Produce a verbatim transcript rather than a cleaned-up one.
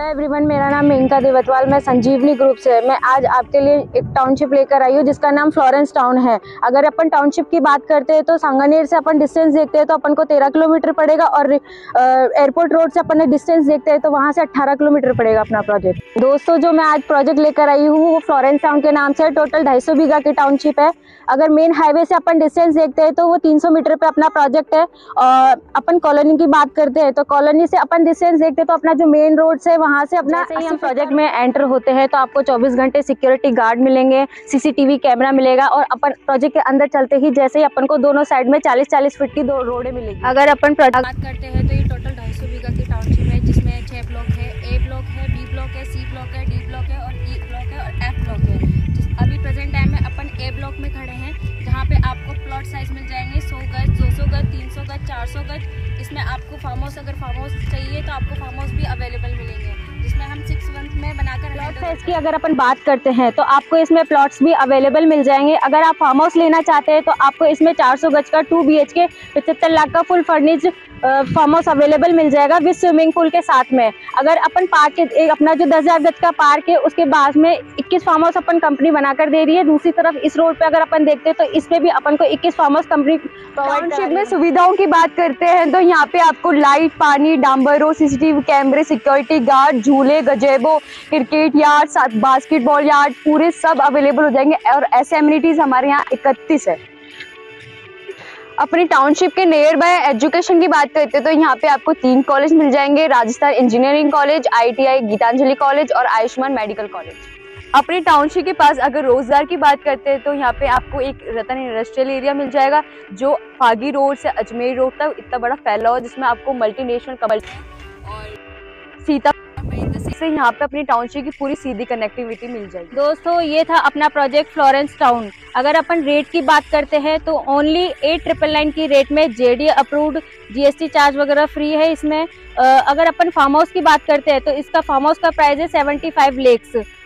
Hello everyone, मेरा नाम मेनका देवतवाल, मैं संजीवनी ग्रुप से। मैं आज आपके लिए एक टाउनशिप लेकर आई हूँ जिसका नाम फ्लोरेंस टाउन है। अगर अपन टाउनशिप की बात करते हैं तो सांगानेर से अपन डिस्टेंस देखते हैं तो अपन को तेरह किलोमीटर पड़ेगा और एयरपोर्ट रोड से अपन ने डिस्टेंस देखते हैं तो वहाँ से अट्ठारह किलोमीटर पड़ेगा अपना प्रोजेक्ट। दोस्तों, जो मैं आज प्रोजेक्ट लेकर आई हूँ वो फ्लोरेंस टाउन के नाम से टोटल ढाई सौ बीघा की टाउनशिप है। अगर मेन हाईवे से अपन डिस्टेंस देखते हैं तो वो तीन सौ मीटर पे अपना प्रोजेक्ट है। और अपन कॉलोनी की बात करते हैं तो कॉलोनी से अपन डिस्टेंस देखते हैं तो अपना जो मेन रोड से वहाँ से अपना से ही हम प्रोजेक्ट में एंटर होते हैं तो आपको चौबीस घंटे सिक्योरिटी गार्ड मिलेंगे, सीसीटीवी कैमरा मिलेगा और अपन प्रोजेक्ट के अंदर चलते ही जैसे ही अपन को दोनों साइड में चालीस चालीस फीट की दो रोडें मिलेगी। अगर अपन प्रोजेक्ट बात करते हैं तो ये टोटल ढाई सौ बीघा की टाउनशिप है जिसमें छह ब्लॉक है। ए ब्लॉक है, बी ब्लॉक है, सी ब्लॉक है, डी ब्लॉक है और ई ब्लॉक है और एफ ब्लॉक है। अभी प्रेजेंट टाइम में अपन ए ब्लॉक में खड़े हैं जहाँ पे आपको प्लॉट साइज मिल जाएंगे सौ गज, दो सौ गज, तीन सौ गज, चार सौ गज। इसमें आपको फार्म हाउस, अगर फार्म हाउस चाहिए तो आपको फार्म हाउस भी अवेलेबल मिलेंगे जिसमें हम सिक्स मंथ में बनाकर प्लॉट साइज की अगर अपन बात करते हैं तो आपको इसमें प्लॉट्स भी अवेलेबल मिल जाएंगे। अगर आप फार्म हाउस लेना चाहते हैं तो आपको इसमें चार सौ गज का टू बी एच के पचहत्तर लाख का full furnished farm house available मिल जाएगा विद स्विमिंग पूल के साथ में। अगर अपन पार्क के एक अपना जो दस हजार गज का पार्क है उसके बाद में इक्कीस फार्म हाउस अपन कंपनी बनाकर दे रही है। दूसरी तरफ इस रोड पे अगर अपन देखते हैं तो इसमें भी अपन को इक्कीस फार्म हाउस कंपनी टाउनशिप में सुविधाओं की बात करते हैं तो यहाँ पे आपको लाइट, पानी, डांबर रोड, सीसीटीवी कैमरे, सिक्योरिटी गार्ड, झूले, gazebo, cricket yard, basketball yard पूरे सब अवेलेबल हो जाएंगे और ऐसे एमिनिटीज हमारे यहाँ इकतीस है। अपनी टाउनशिप के नियर बाय एजुकेशन की बात करते हैं तो यहाँ पे आपको तीन कॉलेज मिल जाएंगे, Rajasthan engineering college, ITI, Gitanjali college और आयुष्मान मेडिकल कॉलेज। अपनी टाउनशिप के पास अगर रोजगार की बात करते हैं तो यहाँ पे आपको एक रतन इंडस्ट्रियल एरिया मिल जाएगा जो फागी रोड से अजमेर रोड तक इतना बड़ा फैला हुआ जिसमें आपको मल्टीनेशनल कंपनी और सीता से यहाँ पे अपनी टाउनशिप की पूरी सीधी कनेक्टिविटी मिल जाएगी। दोस्तों, ये था अपना प्रोजेक्ट फ्लोरेंस टाउन। अगर अपन रेट की बात करते हैं तो ओनली एट ट्रिपल नाइन की रेट में जेडी अप्रूव्ड, जीएसटी चार्ज वगैरह फ्री है इसमें। अगर अपन फार्म हाउस की बात करते हैं तो इसका फार्म हाउस का प्राइस है सेवेंटी फाइव लेक्स।